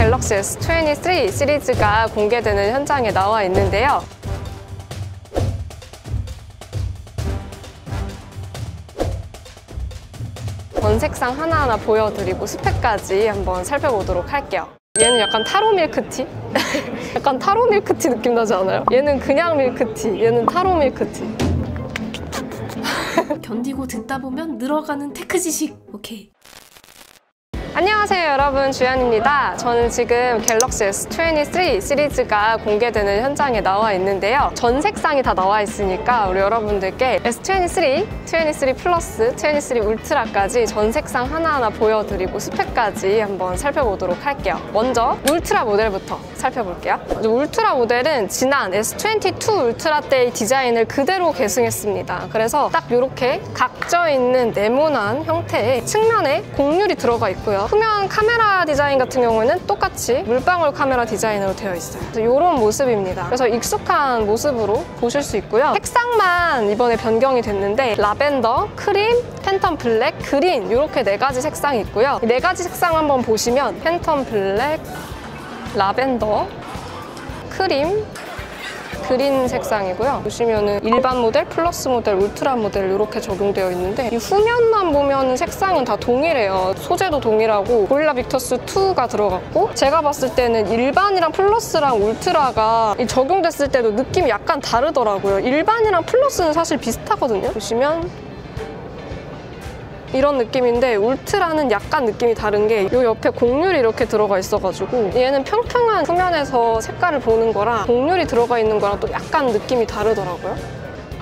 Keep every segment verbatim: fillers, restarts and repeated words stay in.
갤럭시 에스 이십삼 시리즈가 공개되는 현장에 나와 있는데요. 전 색상 하나하나 보여드리고 스펙까지 한번 살펴보도록 할게요. 얘는 약간 타로 밀크티? 약간 타로 밀크티 느낌 나지 않아요? 얘는 그냥 밀크티, 얘는 타로 밀크티. 견디고 듣다 보면 늘어가는 테크 지식. 오케이. 안녕하세요 여러분, 주연입니다. 저는 지금 갤럭시 에스 이십삼 시리즈가 공개되는 현장에 나와 있는데요. 전 색상이 다 나와 있으니까 우리 여러분들께 에스 이십삼, 이십삼 플러스, 이십삼 울트라까지 전 색상 하나하나 보여드리고 스펙까지 한번 살펴보도록 할게요. 먼저 울트라 모델부터 살펴볼게요. 울트라 모델은 지난 에스 이십이 울트라 때의 디자인을 그대로 계승했습니다. 그래서 딱 이렇게 각져 있는 네모난 형태의 측면에 곡률이 들어가 있고요. 후면 카메라 디자인 같은 경우에는 똑같이 물방울 카메라 디자인으로 되어 있어요. 이런 모습입니다. 그래서 익숙한 모습으로 보실 수 있고요. 색상만 이번에 변경이 됐는데 라벤더, 크림, 팬텀 블랙, 그린 이렇게 네 가지 색상이 있고요. 이 네 가지 색상 한번 보시면 팬텀 블랙, 라벤더, 크림, 그린 색상이고요. 보시면은 일반 모델, 플러스 모델, 울트라 모델 이렇게 적용되어 있는데 이 후면만 보면 색상은 다 동일해요. 소재도 동일하고 고릴라 빅터스 이가 들어갔고 제가 봤을 때는 일반이랑 플러스랑 울트라가 적용됐을 때도 느낌이 약간 다르더라고요. 일반이랑 플러스는 사실 비슷하거든요. 보시면 이런 느낌인데 울트라는 약간 느낌이 다른 게 이 옆에 곡률이 이렇게 들어가 있어가지고 얘는 평평한 후면에서 색깔을 보는 거랑 곡률이 들어가 있는 거랑 또 약간 느낌이 다르더라고요.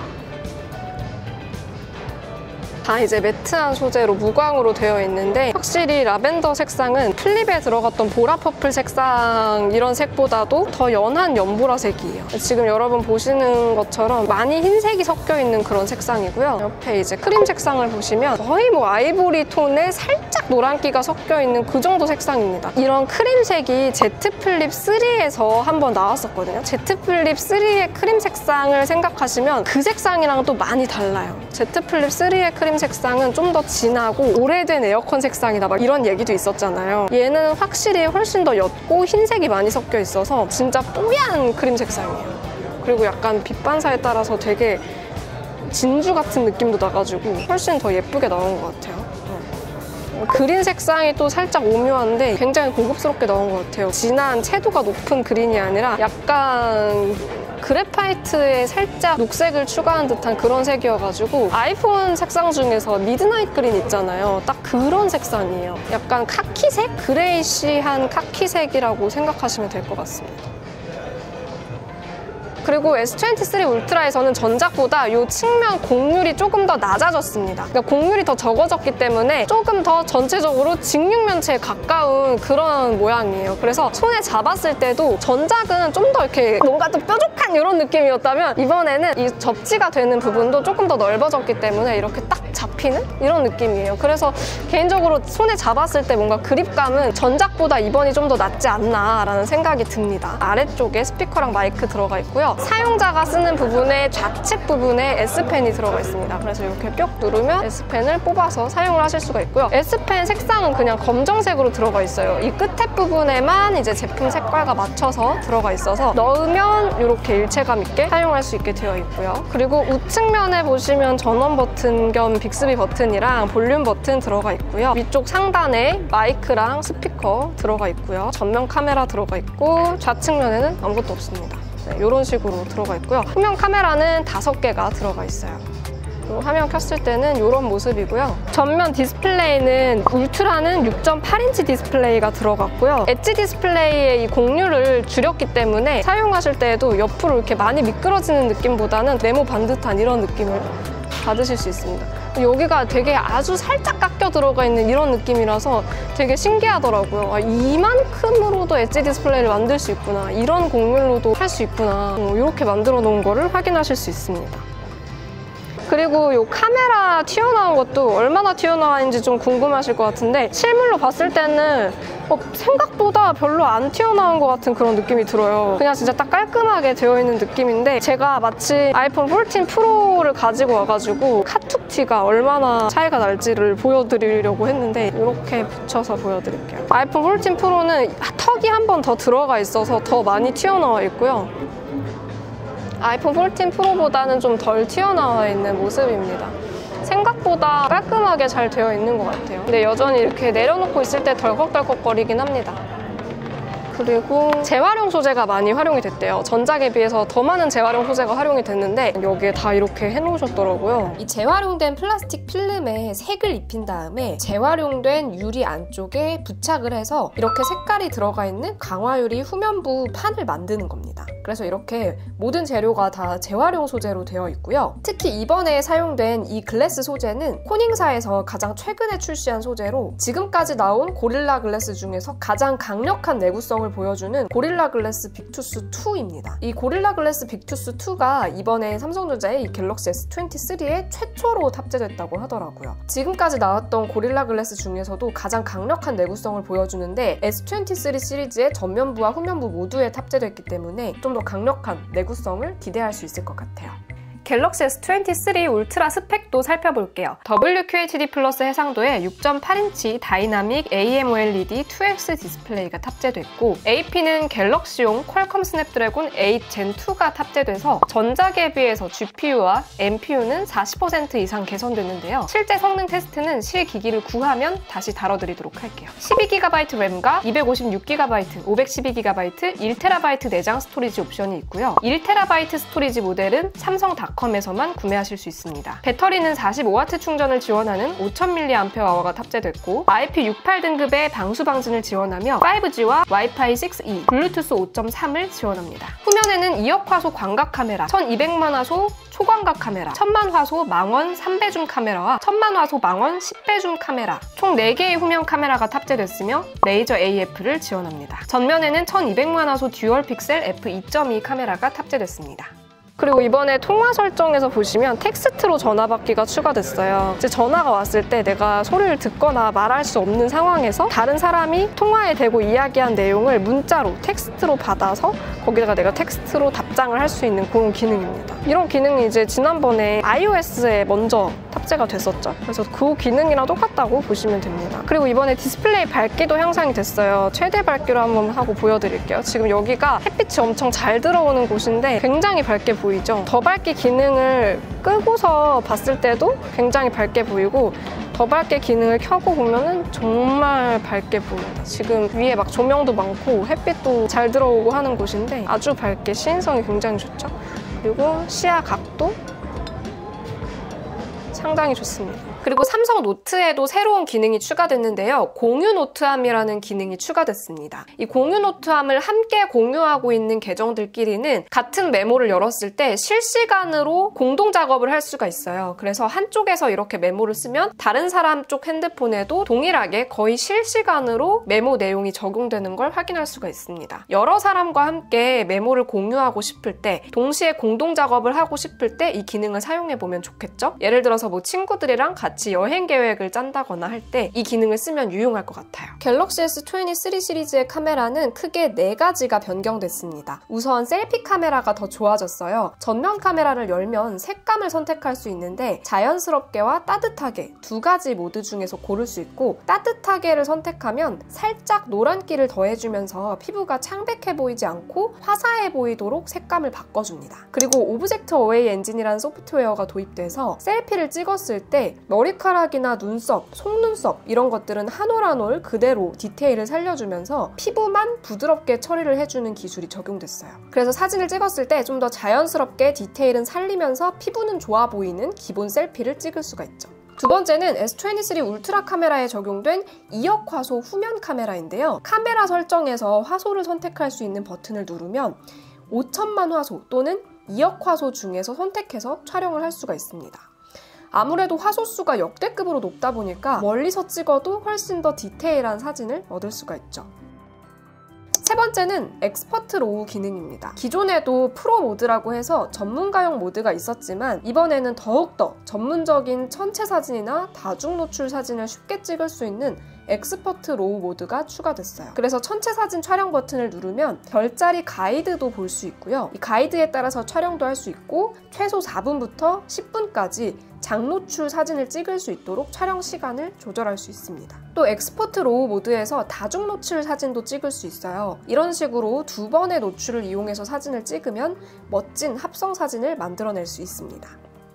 다 이제 매트한 소재로 무광으로 되어 있는데 확실히 라벤더 색상은 플립에 들어갔던 보라 퍼플 색상 이런 색보다도 더 연한 연보라색이에요. 지금 여러분 보시는 것처럼 많이 흰색이 섞여 있는 그런 색상이고요. 옆에 이제 크림 색상을 보시면 거의 뭐 아이보리 톤에 살짝 노란기가 섞여 있는 그 정도 색상입니다. 이런 크림색이 제트 플립 쓰리에서 한번 나왔었거든요. 제트 플립 쓰리의 크림 색상을 생각하시면 그 색상이랑 또 많이 달라요. 제트 플립 쓰리의 크림 색상은 좀 더 진하고 오래된 에어컨 색상이다 막 이런 얘기도 있었잖아요. 얘는 확실히 훨씬 더 옅고 흰색이 많이 섞여 있어서 진짜 뽀얀 크림 색상이에요. 그리고 약간 빛 반사에 따라서 되게 진주 같은 느낌도 나가지고 훨씬 더 예쁘게 나온 것 같아요. 그린 색상이 또 살짝 오묘한데 굉장히 고급스럽게 나온 것 같아요. 진한 채도가 높은 그린이 아니라 약간 그래파이트에 살짝 녹색을 추가한 듯한 그런 색이어가지고 아이폰 색상 중에서 미드나잇 그린 있잖아요. 딱 그런 색상이에요. 약간 카키색? 그레이시한 카키색이라고 생각하시면 될 것 같습니다. 그리고 에스 이십삼 울트라에서는 전작보다 이 측면 곡률이 조금 더 낮아졌습니다. 그러니까 곡률이 더 적어졌기 때문에 조금 더 전체적으로 직육면체에 가까운 그런 모양이에요. 그래서 손에 잡았을 때도 전작은 좀 더 이렇게 뭔가 또 뾰족한 이런 느낌이었다면 이번에는 이 접지가 되는 부분도 조금 더 넓어졌기 때문에 이렇게 딱 잡히는 이런 느낌이에요. 그래서 개인적으로 손에 잡았을 때 뭔가 그립감은 전작보다 이번이 좀 더 낫지 않나라는 생각이 듭니다. 아래쪽에 스피커랑 마이크 들어가 있고요. 사용자가 쓰는 부분에 좌측 부분에 S펜이 들어가 있습니다. 그래서 이렇게 뿅 누르면 S펜을 뽑아서 사용을 하실 수가 있고요. S펜 색상은 그냥 검정색으로 들어가 있어요. 이 끝에 부분에만 이제 제품 색깔과 맞춰서 들어가 있어서 넣으면 이렇게 일체감 있게 사용할 수 있게 되어 있고요. 그리고 우측면에 보시면 전원 버튼 겸 빅스비 버튼이랑 볼륨 버튼 들어가 있고요. 위쪽 상단에 마이크랑 스피커 들어가 있고요. 전면 카메라 들어가 있고 좌측면에는 아무것도 없습니다. 네, 이런 식으로 들어가 있고요. 후면 카메라는 다섯 개가 들어가 있어요. 그리고 화면 켰을 때는 이런 모습이고요. 전면 디스플레이는 울트라는 육 점 팔 인치 디스플레이가 들어갔고요. 엣지 디스플레이의 이 곡률을 줄였기 때문에 사용하실 때에도 옆으로 이렇게 많이 미끄러지는 느낌보다는 네모 반듯한 이런 느낌을 받으실 수 있습니다. 여기가 되게 아주 살짝 깎여 들어가 있는 이런 느낌이라서 되게 신기하더라고요. 아, 이만큼으로도 엣지 디스플레이를 만들 수 있구나, 이런 곡률로도 할 수 있구나, 어, 이렇게 만들어 놓은 거를 확인하실 수 있습니다. 그리고 이 카메라 튀어나온 것도 얼마나 튀어나왔는지 좀 궁금하실 것 같은데 실물로 봤을 때는 어, 생각보다 별로 안 튀어나온 것 같은 그런 느낌이 들어요. 그냥 진짜 딱 깔끔하게 되어 있는 느낌인데 제가 마치 아이폰 포르틴 프로를 가지고 와가지고 카툭티가 얼마나 차이가 날지를 보여드리려고 했는데 이렇게 붙여서 보여드릴게요. 아이폰 포르틴 프로는 턱이 한 번 더 들어가 있어서 더 많이 튀어나와 있고요. 아이폰 포르틴 프로보다는 좀 덜 튀어나와 있는 모습입니다. 생각보다 깔끔하게 잘 되어 있는 것 같아요. 근데 여전히 이렇게 내려놓고 있을 때 덜컥덜컥거리긴 합니다. 그리고 재활용 소재가 많이 활용이 됐대요. 전작에 비해서 더 많은 재활용 소재가 활용이 됐는데 여기에 다 이렇게 해놓으셨더라고요. 이 재활용된 플라스틱 필름에 색을 입힌 다음에 재활용된 유리 안쪽에 부착을 해서 이렇게 색깔이 들어가 있는 강화유리 후면부 판을 만드는 겁니다. 그래서 이렇게 모든 재료가 다 재활용 소재로 되어 있고요. 특히 이번에 사용된 이 글래스 소재는 코닝사에서 가장 최근에 출시한 소재로 지금까지 나온 고릴라 글래스 중에서 가장 강력한 내구성을 보여주는 고릴라 글래스 빅투스 투입니다. 이 고릴라 글래스 빅투스 투가 이번에 삼성전자의 이 갤럭시 에스 이십삼에 최초로 탑재됐다고 하더라고요. 지금까지 나왔던 고릴라 글래스 중에서도 가장 강력한 내구성을 보여주는데 에스 이십삼 시리즈의 전면부와 후면부 모두에 탑재됐기 때문에 좀 더 강력한 내구성을 기대할 수 있을 것 같아요. 갤럭시 에스 이십삼 울트라 스펙도 살펴볼게요. 더블유 큐 에이치 디 플러스 해상도에 육 점 팔 인치 다이나믹 에이 엠 오 엘 이 디 투 엑스 디스플레이가 탑재됐고 에이 피는 갤럭시용 퀄컴 스냅드래곤 에잇 젠 투가 탑재돼서 전작에 비해서 지 피 유와 엠 피 유는 사십 퍼센트 이상 개선됐는데요. 실제 성능 테스트는 실기기를 구하면 다시 다뤄드리도록 할게요. 십이 기가바이트 램과 이백오십육 기가바이트, 오백십이 기가바이트, 일 테라바이트 내장 스토리지 옵션이 있고요. 일 테라바이트 스토리지 모델은 삼성 닷 닷컴에서만 구매하실 수 있습니다. 배터리는 사십오 와트 충전을 지원하는 오천 밀리앰페어어워가 탑재됐고 아이 피 육십팔 등급의 방수 방진을 지원하며 파이브 지와 와이파이 식스 이, 블루투스 오 점 삼을 지원합니다. 후면에는 이억 화소 광각 카메라, 천이백만 화소 초광각 카메라, 천만 화소 망원 삼 배 줌 카메라와 천만 화소 망원 십 배 줌 카메라, 총 네 개의 후면 카메라가 탑재됐으며 레이저 에이 에프를 지원합니다. 전면에는 천이백만 화소 듀얼 픽셀 에프 이 점 이 카메라가 탑재됐습니다. 그리고 이번에 통화 설정에서 보시면 텍스트로 전화 받기가 추가됐어요. 이제 전화가 왔을 때 내가 소리를 듣거나 말할 수 없는 상황에서 다른 사람이 통화에 대고 이야기한 내용을 문자로 텍스트로 받아서 거기다가 내가 텍스트로 답장을 할 수 있는 그런 기능입니다. 이런 기능이 이제 지난번에 아이오에스에 먼저 탑재가 됐었죠. 그래서 그 기능이랑 똑같다고 보시면 됩니다. 그리고 이번에 디스플레이 밝기도 향상이 됐어요. 최대 밝기로 한번 하고 보여드릴게요. 지금 여기가 햇빛이 엄청 잘 들어오는 곳인데 굉장히 밝게 보이죠? 더 밝기 기능을 끄고서 봤을 때도 굉장히 밝게 보이고 더 밝게 기능을 켜고 보면은 정말 밝게 보입니다. 지금 위에 막 조명도 많고 햇빛도 잘 들어오고 하는 곳인데 아주 밝게 시인성이 굉장히 좋죠? 그리고 시야 각도 상당히 좋습니다. 그리고 삼성 노트에도 새로운 기능이 추가됐는데요. 공유 노트함이라는 기능이 추가됐습니다. 이 공유 노트함을 함께 공유하고 있는 계정들끼리는 같은 메모를 열었을 때 실시간으로 공동 작업을 할 수가 있어요. 그래서 한쪽에서 이렇게 메모를 쓰면 다른 사람 쪽 핸드폰에도 동일하게 거의 실시간으로 메모 내용이 적용되는 걸 확인할 수가 있습니다. 여러 사람과 함께 메모를 공유하고 싶을 때, 동시에 공동 작업을 하고 싶을 때 이 기능을 사용해보면 좋겠죠? 예를 들어서 뭐 친구들이랑 같이 같이 여행 계획을 짠다거나 할 때 이 기능을 쓰면 유용할 것 같아요. 갤럭시 에스 이십삼 시리즈의 카메라는 크게 네 가지가 변경됐습니다. 우선 셀피 카메라가 더 좋아졌어요. 전면 카메라를 열면 색감을 선택할 수 있는데 자연스럽게와 따뜻하게 두 가지 모드 중에서 고를 수 있고, 따뜻하게를 선택하면 살짝 노란기를 더해주면서 피부가 창백해 보이지 않고 화사해 보이도록 색감을 바꿔줍니다. 그리고 오브젝트 어웨이 엔진이라는 소프트웨어가 도입돼서 셀피를 찍었을 때 머리카락이나 눈썹, 속눈썹 이런 것들은 한 올 한 올 그대로 디테일을 살려주면서 피부만 부드럽게 처리를 해주는 기술이 적용됐어요. 그래서 사진을 찍었을 때 좀 더 자연스럽게 디테일은 살리면서 피부는 좋아 보이는 기본 셀피를 찍을 수가 있죠. 두 번째는 에스 이십삼 울트라 카메라에 적용된 이억 화소 후면 카메라인데요. 카메라 설정에서 화소를 선택할 수 있는 버튼을 누르면 오천만 화소 또는 이억 화소 중에서 선택해서 촬영을 할 수가 있습니다. 아무래도 화소수가 역대급으로 높다 보니까 멀리서 찍어도 훨씬 더 디테일한 사진을 얻을 수가 있죠. 세 세 번째는 엑스퍼트 로우 기능입니다. 기존에도 프로 모드라고 해서 전문가용 모드가 있었지만 이번에는 더욱더 전문적인 전체 사진이나 다중 노출 사진을 쉽게 찍을 수 있는 엑스퍼트 로우 모드가 추가됐어요. 그래서 전체 사진 촬영 버튼을 누르면 별자리 가이드도 볼 수 있고요. 이 가이드에 따라서 촬영도 할 수 있고 최소 사 분부터 십 분까지 장노출 사진을 찍을 수 있도록 촬영 시간을 조절할 수 있습니다. 또 엑스퍼트 로우 모드에서 다중 노출 사진도 찍을 수 있어요. 이런 식으로 두 번의 노출을 이용해서 사진을 찍으면 멋진 합성 사진을 만들어낼 수 있습니다.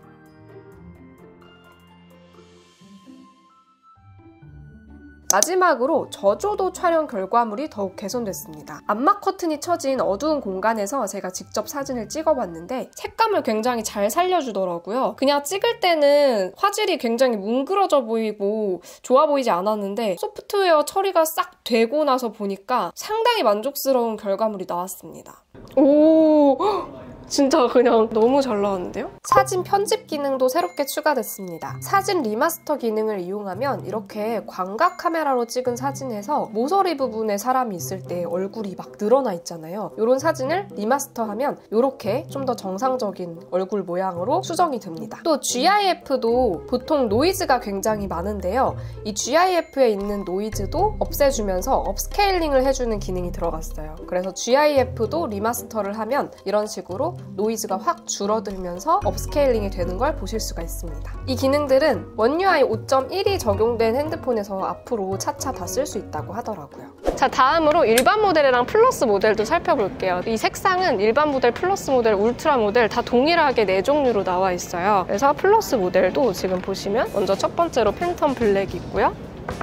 마지막으로 저조도 촬영 결과물이 더욱 개선됐습니다. 암막 커튼이 쳐진 어두운 공간에서 제가 직접 사진을 찍어봤는데 색감을 굉장히 잘 살려주더라고요. 그냥 찍을 때는 화질이 굉장히 뭉그러져 보이고 좋아 보이지 않았는데 소프트웨어 처리가 싹 되고 나서 보니까 상당히 만족스러운 결과물이 나왔습니다. 오... 진짜 그냥 너무 잘 나왔는데요? 사진 편집 기능도 새롭게 추가됐습니다. 사진 리마스터 기능을 이용하면 이렇게 광각 카메라로 찍은 사진에서 모서리 부분에 사람이 있을 때 얼굴이 막 늘어나 있잖아요. 이런 사진을 리마스터하면 이렇게 좀 더 정상적인 얼굴 모양으로 수정이 됩니다. 또 지아이에프도 보통 노이즈가 굉장히 많은데요. 이 지아이에프에 있는 노이즈도 없애주면서 업스케일링을 해주는 기능이 들어갔어요. 그래서 지아이에프도 리마스터를 하면 이런 식으로 노이즈가 확 줄어들면서 업스케일링이 되는 걸 보실 수가 있습니다. 이 기능들은 원유아이 오 점 일이 적용된 핸드폰에서 앞으로 차차 다 쓸 수 있다고 하더라고요. 자, 다음으로 일반 모델이랑 플러스 모델도 살펴볼게요. 이 색상은 일반 모델, 플러스 모델, 울트라 모델 다 동일하게 네 종류로 나와 있어요. 그래서 플러스 모델도 지금 보시면 먼저 첫 번째로 팬텀 블랙이 있고요.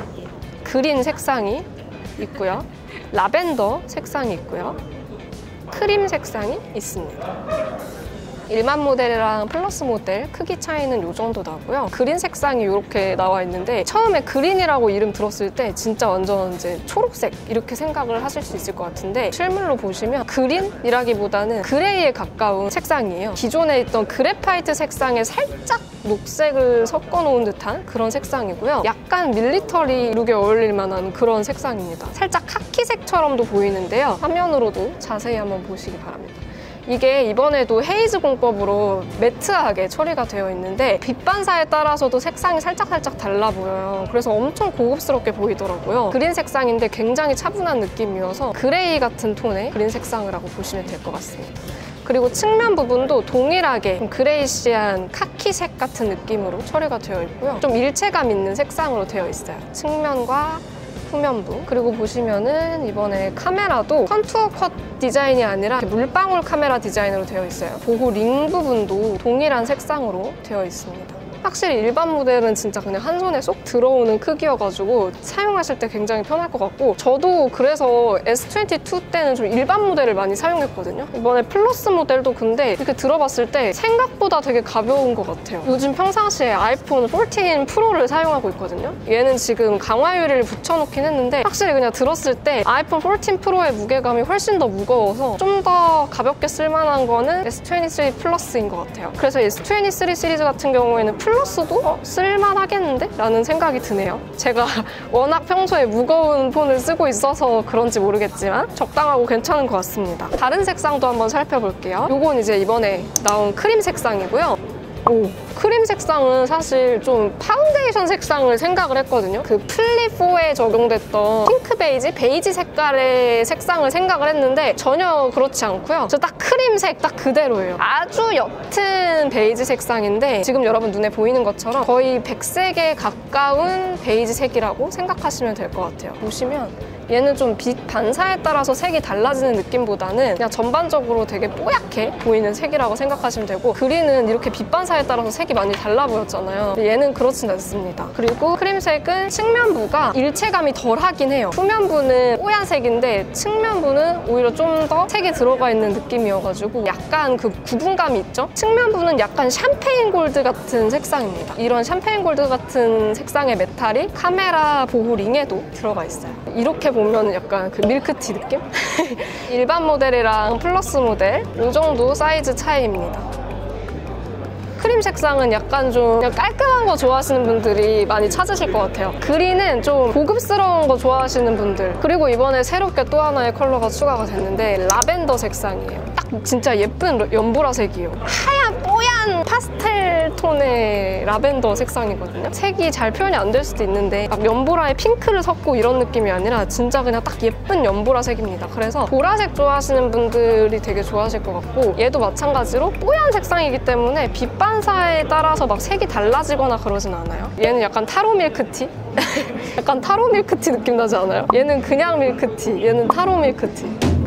그린 색상이 있고요. 라벤더 색상이 있고요. 크림 색상이 있습니다. 일반 모델이랑 플러스 모델 크기 차이는 이 정도 나고요. 그린 색상이 이렇게 나와 있는데 처음에 그린이라고 이름 들었을 때 진짜 완전 이제 초록색 이렇게 생각을 하실 수 있을 것 같은데 실물로 보시면 그린이라기보다는 그레이에 가까운 색상이에요. 기존에 있던 그래파이트 색상에 살짝 녹색을 섞어 놓은 듯한 그런 색상이고요. 약간 밀리터리 룩에 어울릴 만한 그런 색상입니다. 살짝 카키색처럼도 보이는데요. 화면으로도 자세히 한번 보시기 바랍니다. 이게 이번에도 헤이즈 공법으로 매트하게 처리가 되어 있는데 빛 반사에 따라서도 색상이 살짝살짝 달라 보여요. 그래서 엄청 고급스럽게 보이더라고요. 그린 색상인데 굉장히 차분한 느낌이어서 그레이 같은 톤의 그린 색상이라고 보시면 될 것 같습니다. 그리고 측면 부분도 동일하게 좀 그레이시한 카키색 같은 느낌으로 처리가 되어 있고요. 좀 일체감 있는 색상으로 되어 있어요. 측면과 후면부. 그리고 보시면은 이번에 카메라도 컨투어 컷 디자인이 아니라 물방울 카메라 디자인으로 되어 있어요. 보호 링 부분도 동일한 색상으로 되어 있습니다. 확실히 일반 모델은 진짜 그냥 한 손에 쏙 들어오는 크기여가지고 사용하실 때 굉장히 편할 것 같고 저도 그래서 에스 이십이 때는 좀 일반 모델을 많이 사용했거든요. 이번에 플러스 모델도 근데 이렇게 들어봤을 때 생각보다 되게 가벼운 것 같아요. 요즘 평상시에 아이폰 십사 프로를 사용하고 있거든요. 얘는 지금 강화 유리를 붙여놓긴 했는데 확실히 그냥 들었을 때 아이폰 십사 프로의 무게감이 훨씬 더 무거워서 좀 더 가볍게 쓸만한 거는 에스 이십삼 플러스인 것 같아요. 그래서 에스 이십삼 시리즈 같은 경우에는 플러스도 어, 쓸만하겠는데? 라는 생각이 드네요. 제가 워낙 평소에 무거운 폰을 쓰고 있어서 그런지 모르겠지만 적당하고 괜찮은 것 같습니다. 다른 색상도 한번 살펴볼게요. 요건 이제 이번에 나온 크림 색상이고요. 오, 크림 색상은 사실 좀 파운데이션 색상을 생각을 했거든요. 그 플립사에 적용됐던 핑크 베이지, 베이지 색깔의 색상을 생각을 했는데 전혀 그렇지 않고요. 저 딱 크림색 딱 그대로예요. 아주 옅은 베이지 색상인데 지금 여러분 눈에 보이는 것처럼 거의 백색에 가까운 베이지 색이라고 생각하시면 될 것 같아요. 보시면 얘는 좀 빛 반사에 따라서 색이 달라지는 느낌보다는 그냥 전반적으로 되게 뽀얗게 보이는 색이라고 생각하시면 되고 그린은 이렇게 빛 반사에 따라서 색이 많이 달라 보였잖아요. 얘는 그렇진 않습니다. 그리고 크림색은 측면부가 일체감이 덜 하긴 해요. 후면부는 뽀얀색인데 측면부는 오히려 좀 더 색이 들어가 있는 느낌이어가지고 약간 그 구분감이 있죠? 측면부는 약간 샴페인 골드 같은 색상입니다. 이런 샴페인 골드 같은 색상의 메탈이 카메라 보호 링에도 들어가 있어요. 이렇게 보면 약간 그 밀크티 느낌? 일반 모델이랑 플러스 모델 이 정도 사이즈 차이입니다. 크림 크림 색상은 약간 좀 그냥 깔끔한 거 좋아하시는 분들이 많이 찾으실 것 같아요. 그린은 좀 고급스러운 거 좋아하시는 분들, 그리고 이번에 새롭게 또 하나의 컬러가 추가가 됐는데 라벤더 색상이에요. 딱 진짜 예쁜 연보라색이에요. 하얀 뽀얀 파스텔 톤의 라벤더 색상이거든요. 색이 잘 표현이 안 될 수도 있는데 막 연보라에 핑크를 섞고 이런 느낌이 아니라 진짜 그냥 딱 예쁜 연보라색입니다. 그래서 보라색 좋아하시는 분들이 되게 좋아하실 것 같고, 얘도 마찬가지로 뽀얀 색상이기 때문에 빛 반사에 따라서 막 색이 달라지거나 그러진 않아요. 얘는 약간 타로 밀크티? 약간 타로 밀크티 느낌 나지 않아요? 얘는 그냥 밀크티, 얘는 타로 밀크티.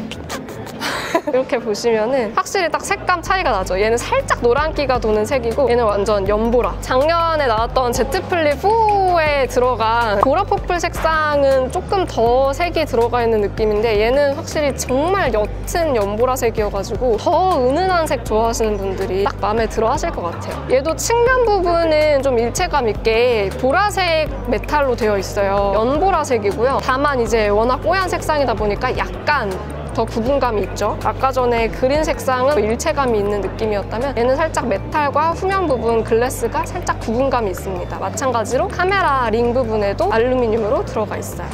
이렇게 보시면은 확실히 딱 색감 차이가 나죠. 얘는 살짝 노란기가 도는 색이고 얘는 완전 연보라. 작년에 나왔던 제트 플립 사에 들어간 보라 퍼플 색상은 조금 더 색이 들어가 있는 느낌인데 얘는 확실히 정말 옅은 연보라색이어가지고 더 은은한 색 좋아하시는 분들이 딱 마음에 들어 하실 것 같아요. 얘도 측면 부분은 좀 일체감 있게 보라색 메탈로 되어 있어요. 연보라색이고요. 다만 이제 워낙 뽀얀 색상이다 보니까 약간 더 구분감이 있죠. 아까 전에 그린 색상은 일체감이 있는 느낌이었다면 얘는 살짝 메탈과 후면 부분 글래스가 살짝 구분감이 있습니다. 마찬가지로 카메라 링 부분에도 알루미늄으로 들어가 있어요.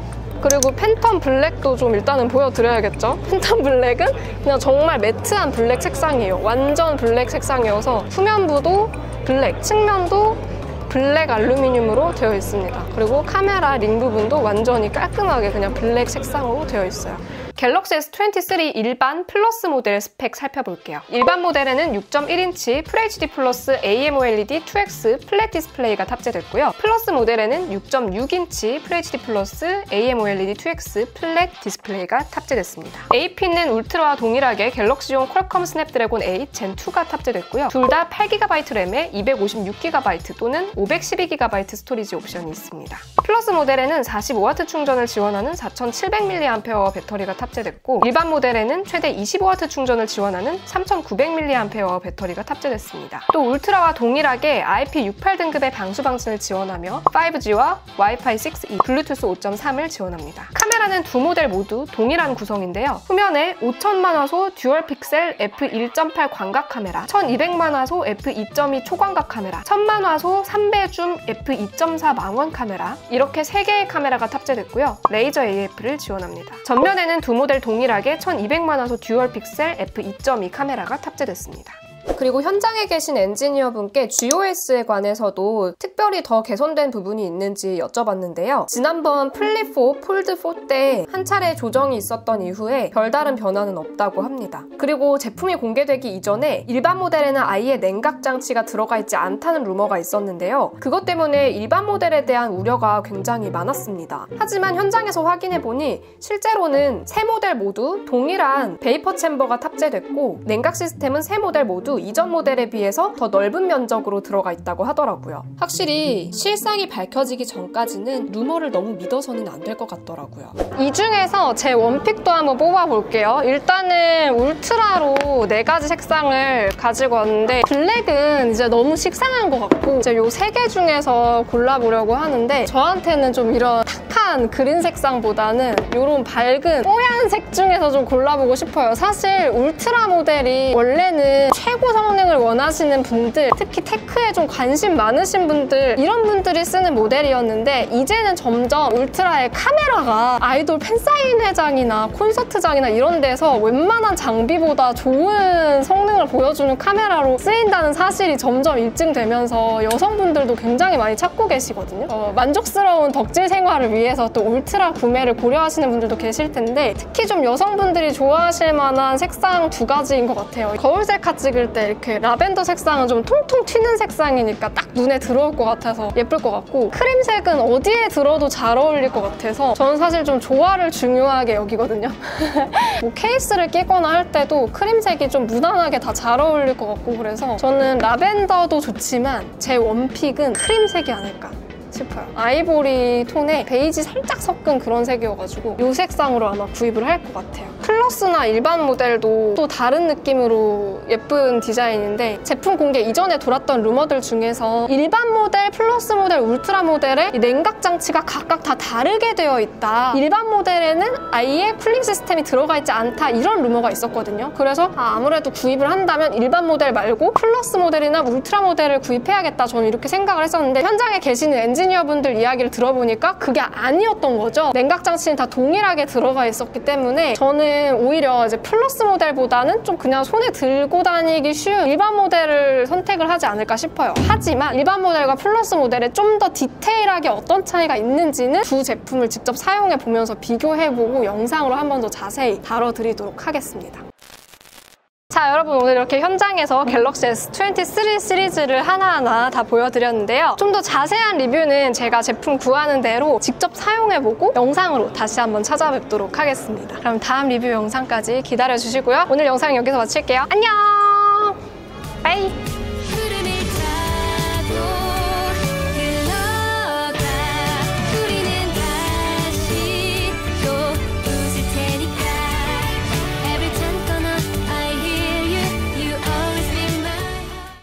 그리고 팬텀 블랙도 좀 일단은 보여드려야겠죠. 팬텀 블랙은 그냥 정말 매트한 블랙 색상이에요. 완전 블랙 색상이어서 후면부도 블랙, 측면도 블랙 알루미늄으로 되어 있습니다. 그리고 카메라 링 부분도 완전히 깔끔하게 그냥 블랙 색상으로 되어 있어요. 갤럭시 에스 이십삼 일반 플러스 모델 스펙 살펴볼게요. 일반 모델에는 육 점 일 인치 풀에이치디 플러스 에이엠오엘이디 투 엑스 플랫 디스플레이가 탑재됐고요. 플러스 모델에는 육 점 육 인치 풀에이치디 플러스 에이엠오엘이디 투 엑스 플랫 디스플레이가 탑재됐습니다. 에이핀은 울트라와 동일하게 갤럭시용 퀄컴 스냅드래곤 에잇 젠 투가 탑재됐고요. 둘 다 팔 기가바이트 램에 이백오십육 기가바이트 또는 오백십이 기가바이트 스토리지 옵션이 있습니다. 플러스 모델에는 사십오 와트 충전을 지원하는 사천칠백 밀리앰페어 배터리가 탑재됐고 탑재됐고 일반 모델에는 최대 이십오 와트 충전을 지원하는 삼천구백 밀리앰페어 배터리가 탑재됐습니다. 또 울트라와 동일하게 아이피 육십팔 등급의 방수 방진을 지원하며 파이브지와 와이파이 식스 이, 블루투스 오 점 삼을 지원합니다. 카메라는 두 모델 모두 동일한 구성인데요. 후면에 오천만 화소 듀얼 픽셀 에프 일 점 팔 광각 카메라, 천이백만 화소 에프 이 점 이 초광각 카메라, 천만 화소 삼 배 줌 에프 이 점 사 망원 카메라, 이렇게 세 개의 카메라가 탑재됐고요. 레이저 에이에프를 지원합니다. 전면에는 두 모델 동일하게 천이백만 화소 듀얼 픽셀 에프 이 점 이 카메라가 탑재됐습니다. 그리고 현장에 계신 엔지니어분께 지오에스에 관해서도 특별히 더 개선된 부분이 있는지 여쭤봤는데요. 지난번 플립 사, 폴드 사 때 한 차례 조정이 있었던 이후에 별다른 변화는 없다고 합니다. 그리고 제품이 공개되기 이전에 일반 모델에는 아예 냉각 장치가 들어가 있지 않다는 루머가 있었는데요. 그것 때문에 일반 모델에 대한 우려가 굉장히 많았습니다. 하지만 현장에서 확인해보니 실제로는 세 모델 모두 동일한 베이퍼 챔버가 탑재됐고 냉각 시스템은 세 모델 모두 이전 모델에 비해서 더 넓은 면적으로 들어가 있다고 하더라고요. 확실히 실상이 밝혀지기 전까지는 루머를 너무 믿어서는 안 될 것 같더라고요. 이 중에서 제 원픽도 한번 뽑아볼게요. 일단은 울트라로 네 가지 색상을 가지고 왔는데 블랙은 이제 너무 식상한 것 같고 이제 요 세 개 중에서 골라보려고 하는데 저한테는 좀 이런 탁한 그린 색상보다는 이런 밝은 뽀얀 색 중에서 좀 골라보고 싶어요. 사실 울트라 모델이 원래는 최고 성능을 원하시는 분들, 특히 테크에 좀 관심 많으신 분들, 이런 분들이 쓰는 모델이었는데 이제는 점점 울트라의 카메라가 아이돌 팬사인회장이나 콘서트장이나 이런 데서 웬만한 장비보다 좋은 성능을 보여주는 카메라로 쓰인다는 사실이 점점 입증되면서 여성분들도 굉장히 많이 찾고 계시거든요. 어, 만족스러운 덕질 생활을 위해서 또 울트라 구매를 고려하시는 분들도 계실 텐데 특히 좀 여성분들이 좋아하실 만한 색상 두 가지인 것 같아요. 거울 셀카 찍을 때 이렇게 라벤더 색상은 좀 통통 튀는 색상이니까 딱 눈에 들어올 것 같아서 예쁠 것 같고 크림색은 어디에 들어도 잘 어울릴 것 같아서 저는 사실 좀 조화를 중요하게 여기거든요. 뭐 케이스를 끼거나 할 때도 크림색이 좀 무난하게 다 잘 어울릴 것 같고 그래서 저는 라벤더도 좋지만 제 원픽은 크림색이 아닐까 싶어요. 아이보리 톤에 베이지 살짝 섞은 그런 색이어가지고 이 색상으로 아마 구입을 할 것 같아요. 플러스나 일반 모델도 또 다른 느낌으로 예쁜 디자인인데 제품 공개 이전에 돌았던 루머들 중에서 일반 모델, 플러스 모델, 울트라 모델의 이 냉각 장치가 각각 다 다르게 되어 있다. 일반 모델에는 아예 쿨링 시스템이 들어가 있지 않다. 이런 루머가 있었거든요. 그래서 아, 아무래도 구입을 한다면 일반 모델 말고 플러스 모델이나 울트라 모델을 구입해야겠다. 저는 이렇게 생각을 했었는데 현장에 계시는 엔지니어분들 이야기를 들어보니까 그게 아니었던 거죠. 냉각 장치는 다 동일하게 들어가 있었기 때문에 저는 오히려 이제 플러스 모델보다는 좀 그냥 손에 들고 다니기 쉬운 일반 모델을 선택을 하지 않을까 싶어요. 하지만 일반 모델과 플러스 모델에 좀 더 디테일하게 어떤 차이가 있는지는 두 제품을 직접 사용해 보면서 비교해보고 영상으로 한 번 더 자세히 다뤄드리도록 하겠습니다. 자, 여러분 오늘 이렇게 현장에서 갤럭시 에스 이십삼 시리즈를 하나하나 다 보여드렸는데요. 좀 더 자세한 리뷰는 제가 제품 구하는 대로 직접 사용해보고 영상으로 다시 한번 찾아뵙도록 하겠습니다. 그럼 다음 리뷰 영상까지 기다려주시고요. 오늘 영상 여기서 마칠게요. 안녕!